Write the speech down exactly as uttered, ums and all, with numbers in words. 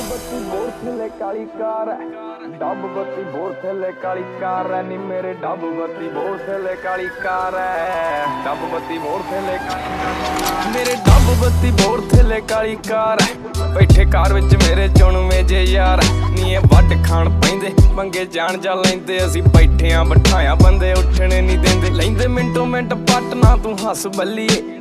ਬੱਤੀ ਬੋਰ ਥੱਲੇ ਕਾਲੀ ਕਾਰ ਹੈ, ਡੱਬ ਬੱਤੀ ਬੋਰ ਥੱਲੇ ਕਾਲੀ ਕਾਰ ਹੈ ਨੀ ਮੇਰੇ ਡੱਬ ਬੱਤੀ ਬੋਰ ਥੱਲੇ ਕਾਲੀ ਕਾਰ ਹੈ, ਡੱਬ ਬੱਤੀ ਬੋਰ ਥੱਲੇ ਕਾਲੀ ਮੇਰੇ ਡੱਬ ਬੱਤੀ ਬੋਰ ਥੱਲੇ ਕਾਲੀ ਕਾਰ ਹੈ। ਬੈਠੇ ਕਾਰ ਵਿੱਚ ਮੇਰੇ ਚੁਣਵੇਂ ਜੇ ਯਾਰ ਨੀ ਇਹ ਵੱਢ ਖਾਣ ਪੈਂਦੇ ਮੰਗੇ ਜਾਣ ਜਾ ਲੈਂਦੇ ਅਸੀਂ ਬੈਠੇ ਆਂ ਬਿਠਾਇਆ ਬੰਦੇ ਉੱਠਣੇ ਨਹੀਂ ਦਿੰਦੇ ਲੈਂਦੇ ਮਿੰਟੋ ਮਿੰਟ ਪੱਟ ਨਾ ਤੂੰ ਹੱਸ ਬੱਲੀਏ